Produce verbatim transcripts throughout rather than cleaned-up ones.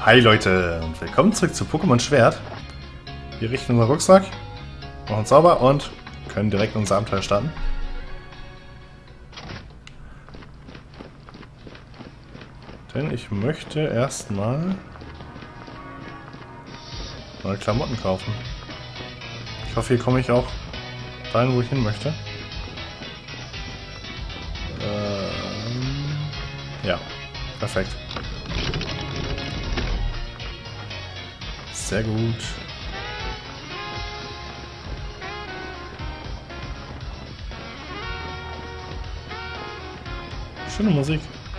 Hi Leute und willkommen zurück zu Pokémon Schwert. Wir richten unseren Rucksack, machen uns sauber und können direkt unser Abenteuer starten. Denn ich möchte erstmal neue Klamotten kaufen. Ich hoffe, hier komme ich auch dahin, wo ich hin möchte. Ähm, ja, perfekt. Sehr gut. Schöne Musik.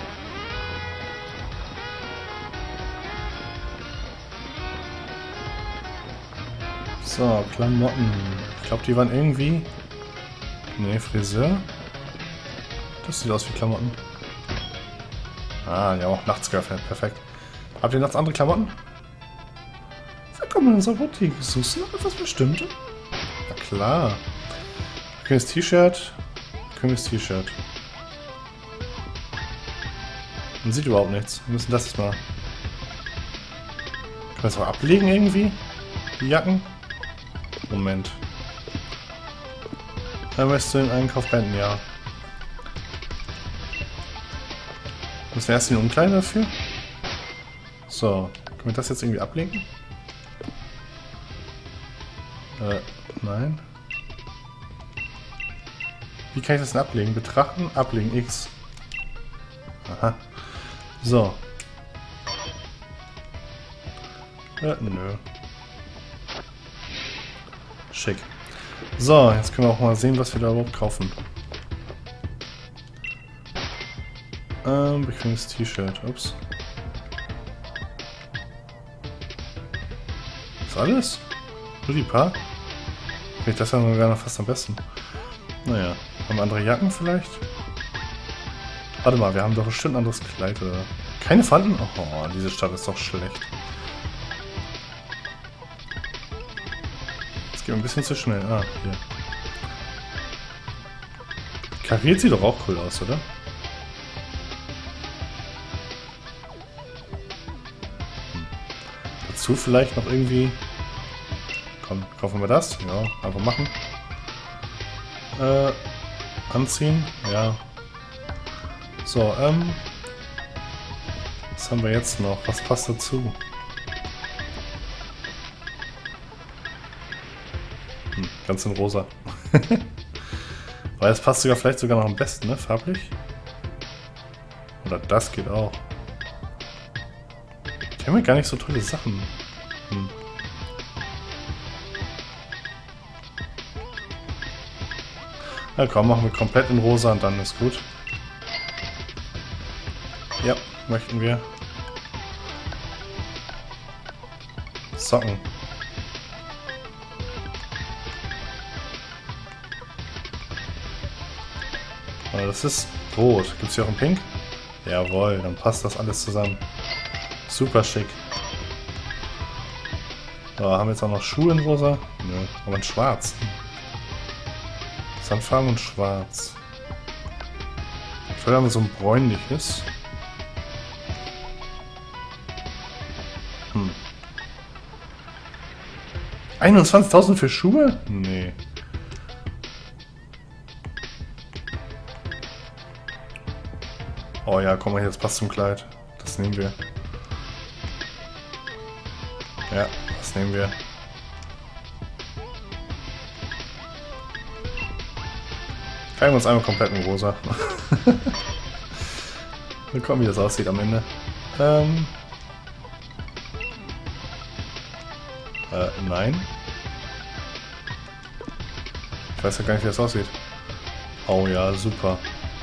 So, Klamotten. Ich glaube, die waren irgendwie... Ne, Friseur. Das sieht aus wie Klamotten. Ah, ja, auch nachts geöffnet. Perfekt. Habt ihr nachts andere Klamotten? Willkommen in unserer Boutique. Suchst du noch etwas Bestimmtes? Na klar. Kühnes T-Shirt. Kühnes T-Shirt. Man sieht überhaupt nichts. Wir müssen das jetzt mal... Können wir das auch ablegen irgendwie? Die Jacken? Moment. Dann möchtest du den Einkauf beenden, ja. Müssen wir erst den Umkleiden dafür? So. Können wir das jetzt irgendwie ablegen? Äh, nein. Wie kann ich das denn ablegen? Betrachten, ablegen, X. Aha. So. Äh, nö. Schick. So, jetzt können wir auch mal sehen, was wir da überhaupt kaufen. Ähm, bequemes T-Shirt. Ups. Ist alles? Nur die paar? Finde ich das ja sogar noch fast am besten. Naja, haben wir andere Jacken vielleicht? Warte mal, wir haben doch bestimmt ein anderes Kleid, oder? Keine Pfanden? Oh, diese Stadt ist doch schlecht. Das geht ein bisschen zu schnell. Ah, hier. Kariert sieht doch auch cool aus, oder? Hm. Dazu vielleicht noch irgendwie... Komm, kaufen wir das? Ja, einfach machen. Äh, anziehen? Ja. So, ähm... was haben wir jetzt noch? Was passt dazu? Hm, ganz in rosa. Weil das passt sogar vielleicht sogar noch am besten, ne? Farblich? Oder das geht auch. Die haben ja gar nicht so tolle Sachen. Hm. Na komm, machen wir komplett in rosa und dann ist gut. Ja, möchten wir. Socken. Aber das ist rot. Gibt es hier auch ein Pink? Jawohl, dann passt das alles zusammen. Super schick. So, haben wir jetzt auch noch Schuhe in rosa? Nö, aber in schwarz. Sandfarben und schwarz. Vielleicht haben wir so ein bräunliches. Hm. einundzwanzigtausend für Schuhe? Nee. Oh ja, komm mal, jetzt passt zum Kleid. Das nehmen wir. Ja, das nehmen wir. Kleiden wir uns einmal komplett in rosa. Mal gucken, wie das aussieht am Ende. Ähm. Äh, nein. Ich weiß ja gar nicht, wie das aussieht. Oh ja, super.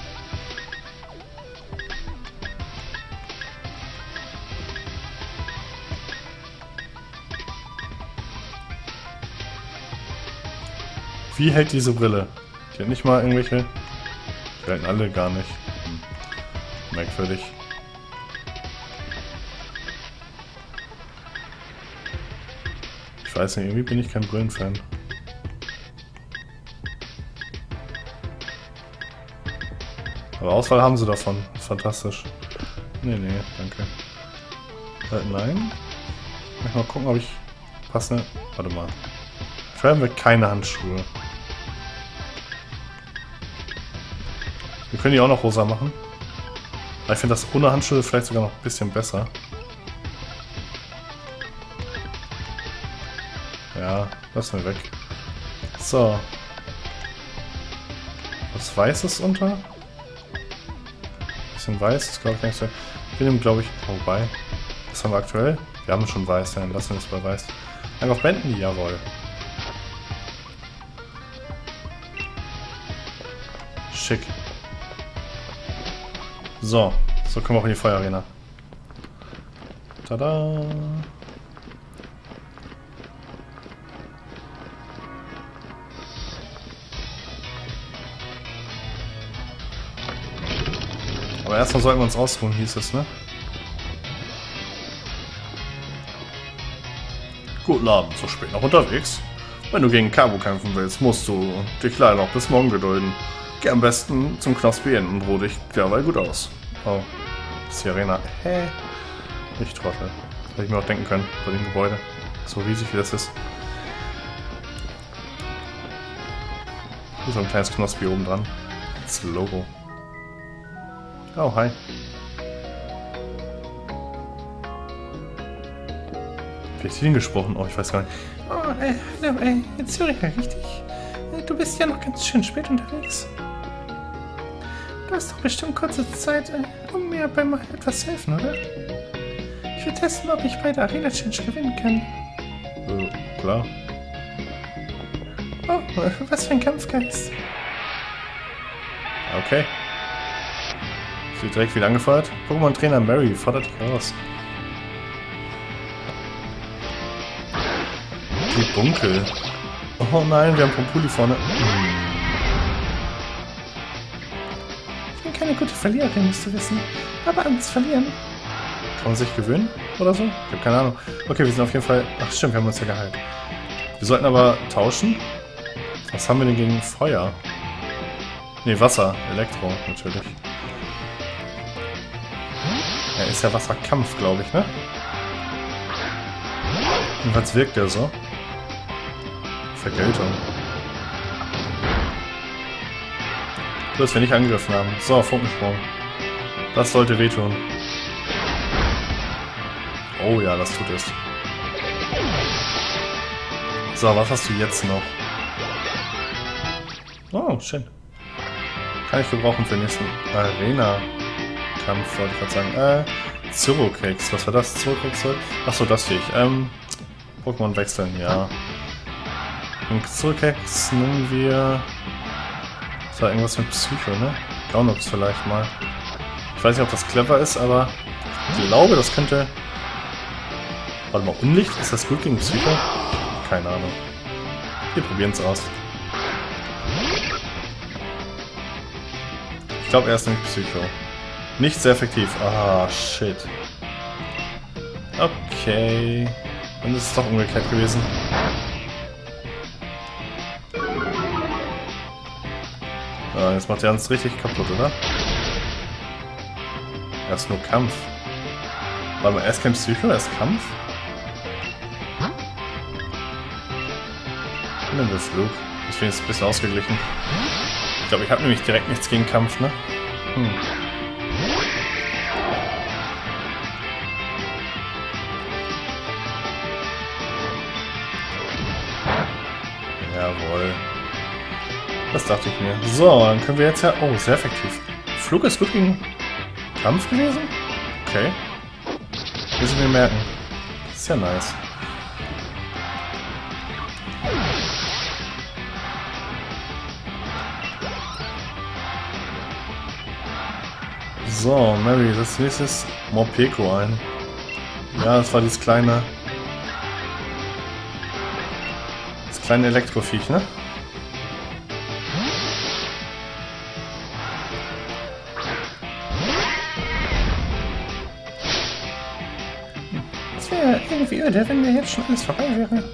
Wie hält diese Brille? Die hat nicht mal irgendwelche... Die halten alle gar nicht. Hm. Merkwürdig. Ich weiß nicht, irgendwie bin ich kein Brillenfan. Aber Auswahl haben sie davon. Fantastisch. Nee, nee, danke. Äh, nein. Ich muss mal gucken, ob ich passende... Warte mal. Vielleicht haben wir keine Handschuhe. Wir können die auch noch rosa machen. Aber ich finde das ohne Handschuhe vielleicht sogar noch ein bisschen besser. Ja, lassen wir weg. So. Was Weißes unter? Bisschen weiß, ist glaube ich nicht so. Wir nehmen glaube ich. Wobei. Was haben wir aktuell? Wir haben schon weiß, dann lassen wir es bei weiß. Einfach beenden, jawohl. Schick. So, so kommen wir auch in die Feuerarena. Tada! Aber erstmal sollten wir uns ausruhen, hieß es, ne? Guten Abend, so spät noch unterwegs. Wenn du gegen Cabo kämpfen willst, musst du dich leider noch bis morgen gedulden. Geh am besten zum Knospi hin und ruh dich derweil gut aus. Oh, das ist die Arena. Hä? Ich Trottel. Hätte ich mir auch denken können, bei dem Gebäude. So riesig wie das ist. Hier so ein kleines Knospi oben dran. Das Logo. Oh, hi. Wie hat die denn gesprochen? Oh, ich weiß gar nicht. Oh, äh, hallo, äh, jetzt höre ich ja richtig. Äh, du bist ja noch ganz schön spät unterwegs. Du hast doch bestimmt kurze Zeit, äh, um mir beim etwas helfen, oder? Ich will testen, ob ich bei der Arena Challenge gewinnen kann. Äh, klar. Oh, äh, was für ein Kampfgeist. Okay. Wird direkt wieder angefeuert. Pokémon-Trainer Mary fordert dich heraus. Die Bunkel. Oh nein, wir haben Pompuli vorne. Hm. Ich bin keine gute Verliererin, musst du wissen. Aber ans Verlieren. Kann man sich gewöhnen oder so? Ich habe keine Ahnung. Okay, wir sind auf jeden Fall... Ach stimmt, wir haben uns ja geheilt. Wir sollten aber tauschen. Was haben wir denn gegen Feuer? Ne, Wasser. Elektro, natürlich. Er ist ja Wasserkampf, glaube ich, ne? Jedenfalls wirkt er so. Vergeltung. So, dass wir nicht angegriffen haben. So, Funkensprung. Das sollte wehtun. Oh ja, das tut es. So, was hast du jetzt noch? Oh, schön. Kann ich gebrauchen für den nächsten Arena-Kampf, wollte ich gerade sagen. Äh, Zyrokeks. Was war das? Zyrokeks? Achso, das sehe ich. Ähm, Pokémon wechseln, ja. Und Zyrokeks nehmen wir... Das war irgendwas mit Psycho, ne? Gaunox vielleicht mal. Ich weiß nicht, ob das clever ist, aber ich glaube, das könnte... Warte mal, Unlicht? Ist das gut gegen Psycho? Keine Ahnung. Wir probieren es aus. Ich glaube, er ist nämlich Psycho. Nicht sehr effektiv. Ah, shit. Okay. Dann ist es doch umgekehrt gewesen. Ah, jetzt macht er uns richtig kaputt, oder? Er ist nur Kampf. Warte mal, er ist kein Psycho, er ist Kampf? Nehmen wir Flug. Deswegen ist es ein bisschen ausgeglichen. Ich glaube, ich habe nämlich direkt nichts gegen Kampf, ne? Hm. Jawohl. Das dachte ich mir. So, dann können wir jetzt ja... Oh, sehr effektiv. Flug ist gut gegen Kampf gewesen? Okay. Müssen wir merken. Das ist ja nice. So, Mary, das nächste ist Morpeko ein. Ja, das war dieses kleine... Das kleine Elektroviech, ne? Es wäre irgendwie öde, wenn mir jetzt schon alles vorbei wäre.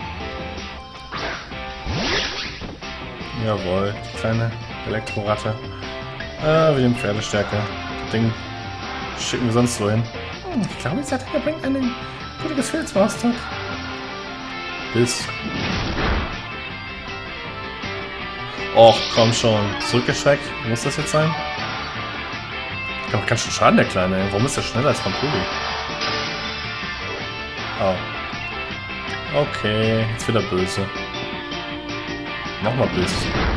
Jawohl, die kleine Elektroratte. Ah, wie dem Pferdestärke. Das Ding schicken wir sonst so hin. Hm, ich glaube, dieser Attacke bringt einen guten Gefühl zum Ausdruck. Bis. Och, komm schon. Zurückgeschreckt. Muss das jetzt sein? Der macht ganz schön Schaden, der Kleine. Ey. Warum ist der schneller als Pampuli? Oh. Okay, jetzt wieder böse. Nochmal böse.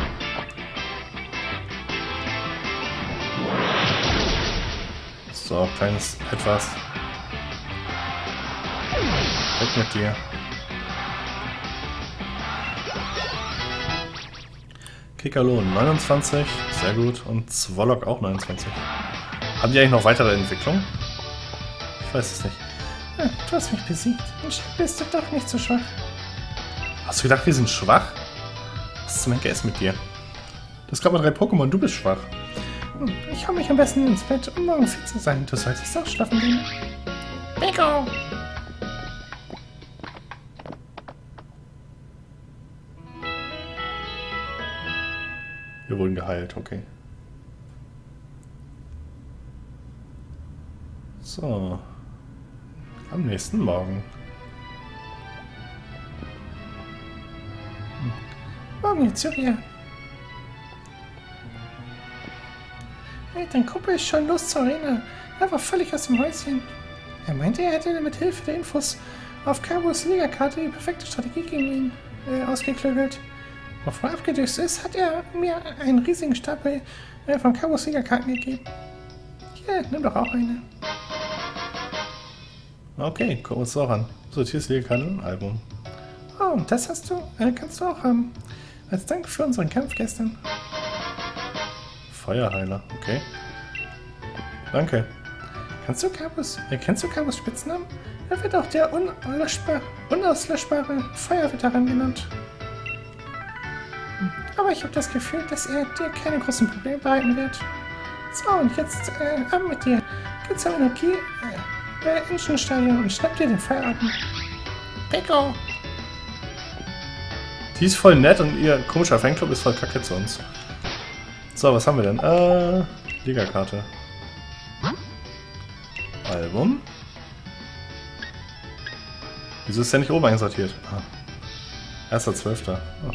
So, kleines etwas. Weg mit dir. Kickerlohn neunundzwanzig, sehr gut. Und Zwolok auch neunundzwanzig. Haben die eigentlich noch weitere Entwicklung? Ich weiß es nicht. Ah, du hast mich besiegt. Anscheinend bist du doch nicht so schwach. Hast du gedacht, wir sind schwach? Was zum Henker ist mit dir? Du hast gerade mal drei Pokémon, du bist schwach. Hm, ich hau mich am besten ins Bett, um morgen fit zu sein. Du solltest auch schlafen gehen. Pico! Wir wurden geheilt, okay. So. Am nächsten Morgen. Hm. Morgen, Zyria. Hey, dein Kumpel ist schon los zur Arena. Er war völlig aus dem Häuschen. Er meinte, er hätte mit Hilfe der Infos auf Kabus Liga-Karte die perfekte Strategie gegen ihn äh, ausgeklügelt. Bevor er abgedüst ist, hat er mir einen riesigen Stapel äh, von Kabus Liga-Karten gegeben. Hier, nimm doch auch eine. Okay, gucken wir uns auch an. Sortierst Liga-Karten Album. Oh, und das hast du, äh, kannst du auch haben. Als Dank für unseren Kampf gestern. Feuerheiler, okay. Danke. Kannst du Kabus, äh, kennst du Kabus Spitznamen? Er wird auch der unlöschbar, unauslöschbare Feuerveteran genannt. Aber ich habe das Gefühl, dass er dir keine großen Probleme bereiten wird. So, und jetzt äh, ab mit dir. Geh zur Energie äh, äh, Ingenstadion und schnapp dir den Feueratem. Pico! Die ist voll nett und ihr komischer Fanclub ist voll kacke zu uns. So, was haben wir denn? Äh, Liga-Karte. Album. Wieso ist der nicht oben einsortiert? Ah. erster zwölfter Oh.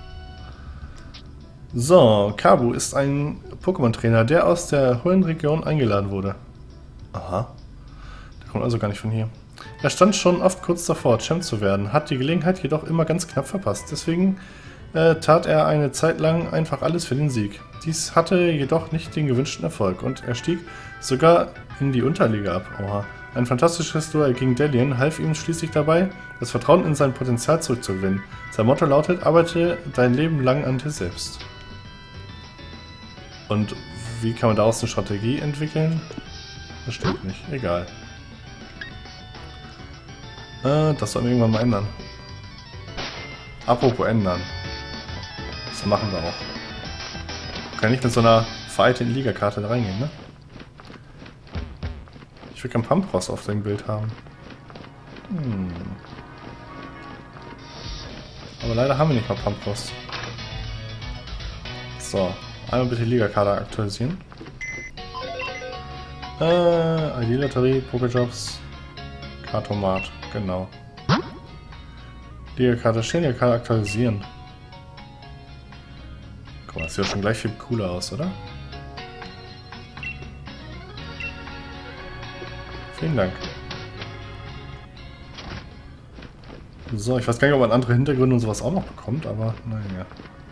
So, Kabu ist ein Pokémon-Trainer, der aus der Hoenn-Region eingeladen wurde. Aha. Der kommt also gar nicht von hier. Er stand schon oft kurz davor, Champ zu werden, hat die Gelegenheit jedoch immer ganz knapp verpasst. Deswegen äh, tat er eine Zeit lang einfach alles für den Sieg. Dies hatte jedoch nicht den gewünschten Erfolg und er stieg sogar in die Unterliga ab. Oha. Ein fantastisches Duell gegen Delian half ihm schließlich dabei, das Vertrauen in sein Potenzial zurückzugewinnen. Sein Motto lautet, arbeite dein Leben lang an dir selbst. Und wie kann man daraus eine Strategie entwickeln? Das steht nicht. Egal. Äh, das sollen wir irgendwann mal ändern. Apropos ändern. Das machen wir auch. Wir können nicht mit so einer veralteten Liga-Karte da reingehen, ne? Ich will kein Pampros auf dem Bild haben. Hm. Aber leider haben wir nicht mal Pampros. So. Einmal bitte Liga-Karte aktualisieren. Äh, I D-Lotterie, Pokejobs, Kartomat, genau. Liga-Karte stehen, Liga-Karte aktualisieren. Guck mal, das sieht ja schon gleich viel cooler aus, oder? Vielen Dank. So, ich weiß gar nicht, ob man andere Hintergründe und sowas auch noch bekommt, aber naja.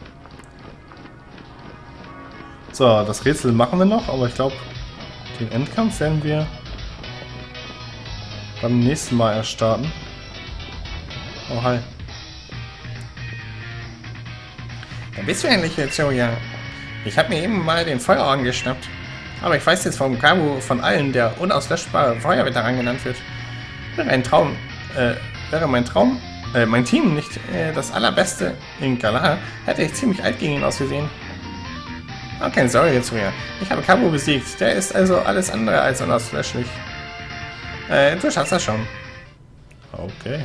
So, das Rätsel machen wir noch, aber ich glaube, den Endkampf werden wir beim nächsten Mal erst starten. Oh, hi. Da bist du endlich jetzt, Joja. Ich habe mir eben mal den Feuerorden geschnappt. Aber ich weiß jetzt, warum Kabu von allen der unauslöschbare Feuerveteran genannt wird. Wäre ein Traum, äh, wäre mein Traum, äh, mein Team nicht äh, das allerbeste in Galar, hätte ich ziemlich alt gegen ihn ausgesehen. Oh, keine Sorge jetzt mehr. Ich habe Kabu besiegt. Der ist also alles andere als unauslöschlich. Äh, du schaffst das schon. Okay.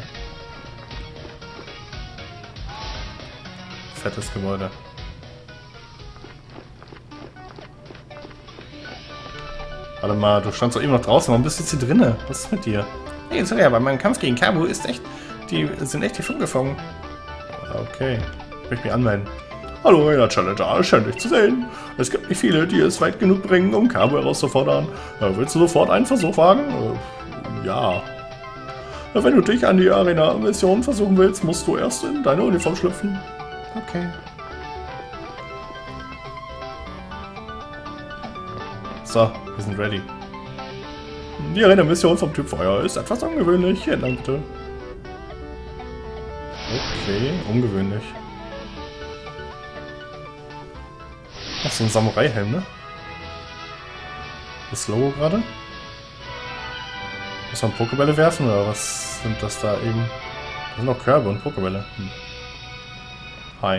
Fettes Gebäude. Warte mal, du standst doch eben noch draußen. Warum bist du jetzt hier drinnen? Was ist mit dir? Hey, sorry, aber mein Kampf gegen Kabu ist echt... Die sind echt hier geflogen. Okay. Ich möchte mich anmelden. Hallo, Arena Challenger. Schön, dich zu sehen. Es gibt nicht viele, die es weit genug bringen, um Kabu herauszufordern. Äh, willst du sofort einen Versuch wagen? Äh, ja. Wenn du dich an die Arena-Mission versuchen willst, musst du erst in deine Uniform schlüpfen. Okay. So, wir sind ready. Die Arena-Mission vom Typ Feuer ist etwas ungewöhnlich. Hier entlang bitte. Okay, ungewöhnlich. Ach, so ein Samurai-Helm, ne? Das Logo gerade? Muss man Pokébälle werfen oder was sind das da eben? Das sind auch Körbe und Pokébälle. Hm. Hi.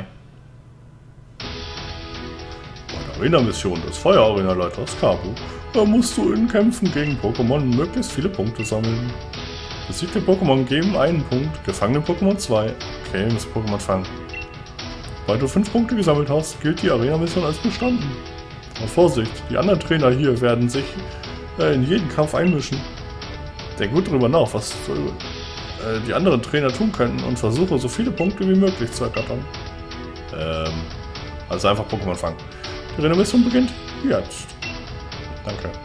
Bei der Arena-Mission des Feuer-Arena-Leiters Kabu, da musst du in Kämpfen gegen Pokémon möglichst viele Punkte sammeln. Besiegte Pokémon geben einen Punkt, gefangene Pokémon zwei. Okay, das Pokémon fangen. Weil du fünf Punkte gesammelt hast, gilt die Arena-Mission als bestanden. Aber Vorsicht, die anderen Trainer hier werden sich äh, in jeden Kampf einmischen. Denk gut darüber nach, was äh, die anderen Trainer tun könnten und versuche so viele Punkte wie möglich zu ergattern. Ähm, also einfach Pokémon fangen. Die Arena-Mission beginnt jetzt. Danke. Kann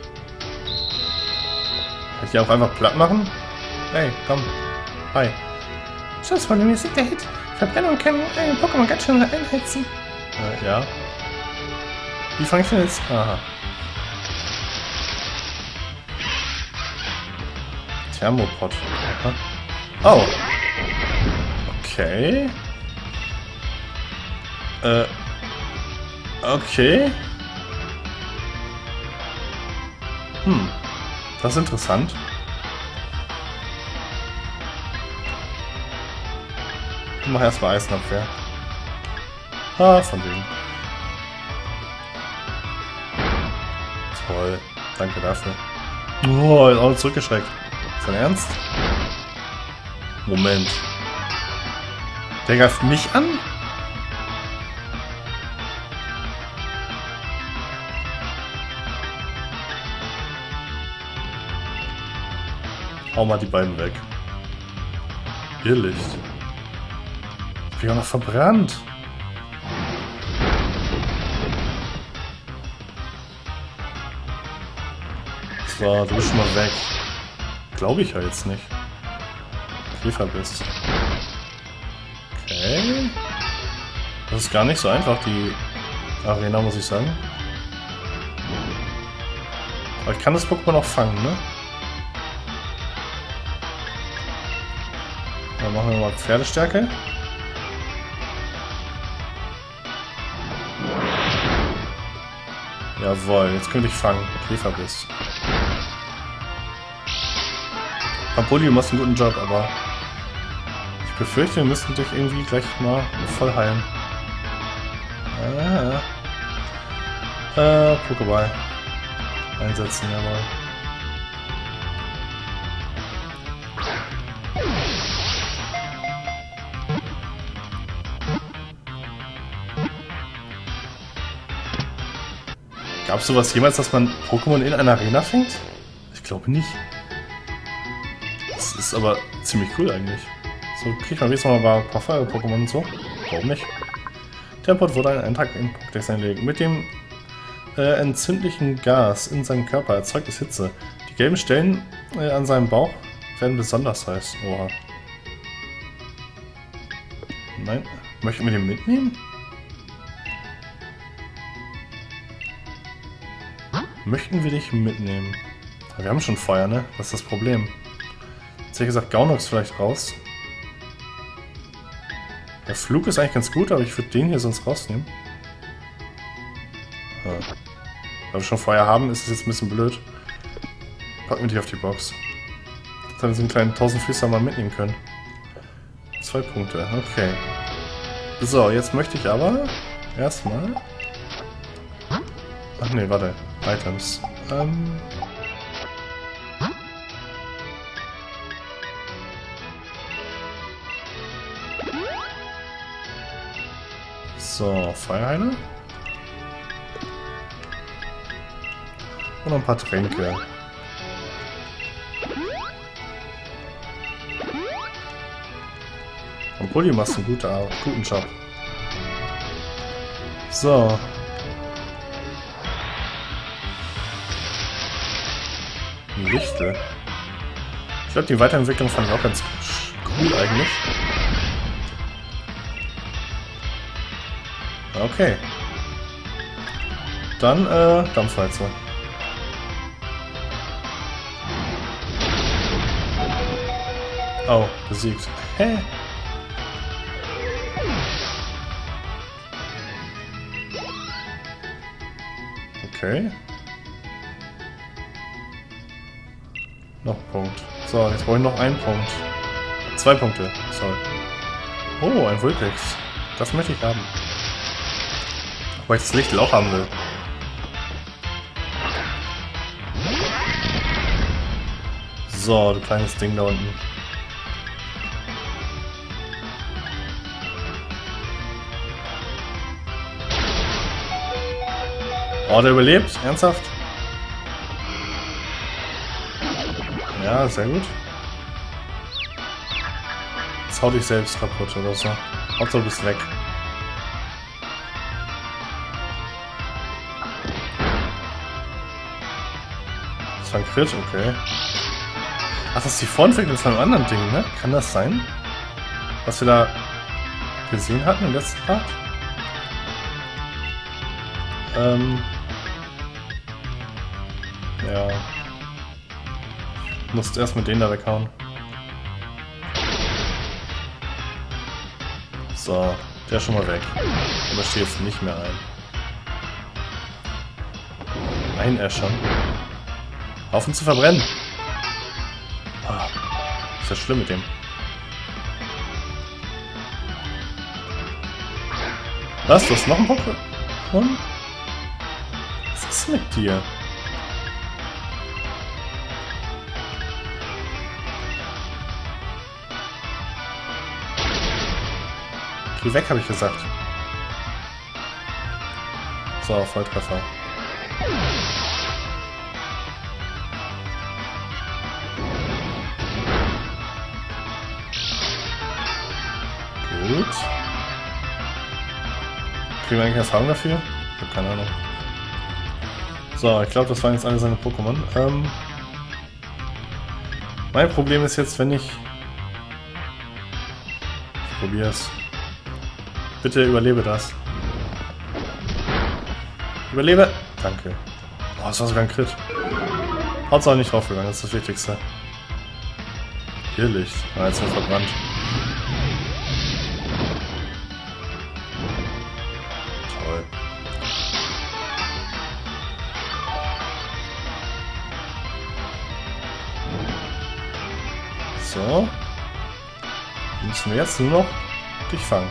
ich die auch einfach platt machen? Hey, komm. Hi. Schusswolle, mir siegt der Hit. Verbrennung kann einen Pokémon ganz schön einheizen. Äh, ja. Wie fange ich denn jetzt? Aha. Thermopod. Aha. Oh. Okay. Äh. Okay. Hm. Das ist interessant. Ich mach erstmal Eisenabwehr. Ah, von wegen. Toll. Danke dafür. Oh, ist auch zurückgeschreckt. Ist dein Ernst? Moment. Der greift mich an? Hau mal die beiden weg. Ihr Licht. Ich bin ja noch verbrannt. So, du bist schon mal weg. Glaube ich ja jetzt nicht. Käfer bist. Okay. Das ist gar nicht so einfach, die Arena, muss ich sagen. Aber ich kann das Pokémon auch fangen, ne? Dann machen wir mal Pferdestärke. Jawohl, jetzt könnte ich fangen. Käferbiss. Pampoli, du machst einen guten Job, aber ich befürchte, wir müssen dich irgendwie gleich mal voll heilen. Ah. Äh, Pokéball. Einsetzen, jawohl. Gab es sowas jemals, dass man Pokémon in einer Arena fängt? Ich glaube nicht. Das ist aber ziemlich cool eigentlich. So, kriegt man jetzt noch mal ein paar Feuer-Pokémon und so. Warum nicht? Tempot wurde einen Eintrag in Pokédex einlegen. Mit dem äh, entzündlichen Gas in seinem Körper erzeugt es Hitze. Die gelben Stellen äh, an seinem Bauch werden besonders heiß. Oha. Nein. Möchten wir den mitnehmen? Möchten wir dich mitnehmen? Wir haben schon Feuer, ne? Das ist das Problem. Jetzt hätte ich gesagt, Gaunox vielleicht raus. Der Flug ist eigentlich ganz gut, aber ich würde den hier sonst rausnehmen. Ja. Da wir schon Feuer haben, ist es jetzt ein bisschen blöd. Packen wir dich auf die Box. Jetzt haben wir so einen kleinen Tausendfüßer mal mitnehmen können. Zwei Punkte, okay. So, jetzt möchte ich aber erstmal... Ach ne, warte. Items. Ähm... So, Feuerheiler. Und noch ein paar Tränke. Und Pulli machst einen guten, guten Job. So. Ein Lichtel. Ich glaube, die Weiterentwicklung fand ich auch ganz cool eigentlich. Okay. Dann, äh, Dampfwalze. Oh, besiegt. Hä? Okay. Noch ein Punkt. So, jetzt brauche ich noch einen Punkt. Zwei Punkte. Sorry. Oh, ein Vulpix. Das möchte ich haben. Weil ich das Licht auch haben will. So, du kleines Ding da unten. Oh, der überlebt? Ernsthaft? Ja, sehr gut. Jetzt hau dich selbst kaputt oder so. Hauptsache du bist weg. Das war ein Crit, okay. Ach, das ist die Vorentwicklung von einem anderen Ding, ne? Kann das sein? Was wir da gesehen hatten im letzten Part? Ähm... Ja. Musst erst mit denen da weghauen. So, der ist schon mal weg. Aber steht jetzt nicht mehr ein. Einäschern. Haufen zu verbrennen. Ah, ist ja schlimm mit dem. Was? Du hast noch ein Pokémon? Was ist mit dir? Geh weg, habe ich gesagt. So, Volltreffer. Gut. Kriegen wir eigentlich Erfahrung dafür? Ich habe keine Ahnung. So, ich glaube, das waren jetzt alle seine Pokémon. Ähm, mein Problem ist jetzt, wenn ich... Ich probier's. Bitte überlebe das. Überlebe! Danke. Oh, das war sogar ein Crit. Hauptsache nicht draufgegangen, das ist das Wichtigste. Hier Licht. Ah, jetzt wird verbrannt. Toll. So. Müssen wir jetzt nur noch dich fangen.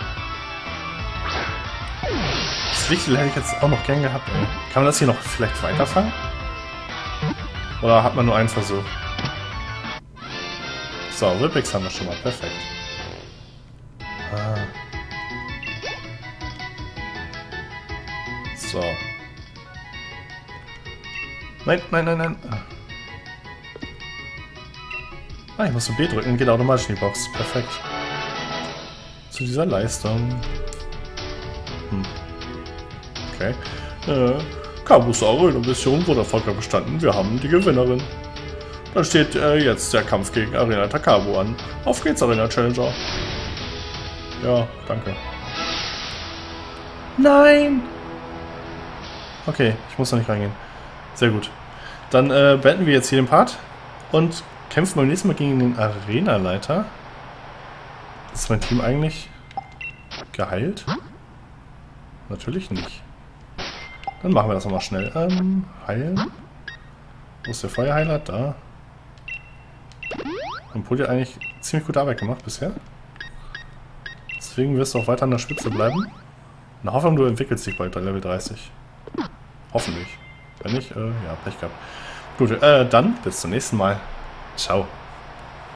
Das Lichtel hätte ich jetzt auch noch gern gehabt, ey. Kann man das hier noch vielleicht weiterfangen? Oder hat man nur einen Versuch? So, Vulpix haben wir schon mal. Perfekt. Ah. So. Nein, nein, nein, nein. Ah, ich muss B drücken, geht automatisch in die Box. Perfekt. Zu dieser Leistung. Hm. Okay. Äh, Kabus Arena-Mission wurde erfolgreich bestanden. Wir haben die Gewinnerin. Dann steht äh, jetzt der Kampf gegen Arena Takabu an. Auf geht's, Arena Challenger. Ja, danke. Nein! Okay, ich muss da nicht reingehen. Sehr gut. Dann äh, beenden wir jetzt hier den Part und kämpfen beim nächsten Mal gegen den Arena-Leiter. Ist mein Team eigentlich geheilt? Natürlich nicht. Dann machen wir das nochmal schnell. Ähm, heilen. Wo ist der Feuerheiler? Da. Und Pulli hat eigentlich ziemlich gute Arbeit gemacht bisher. Deswegen wirst du auch weiter an der Spitze bleiben. Na, Hoffnung, du entwickelst dich bald bei Level dreißig. Hoffentlich. Wenn nicht, äh, ja, Pech gehabt. Gut, äh, dann bis zum nächsten Mal. Ciao.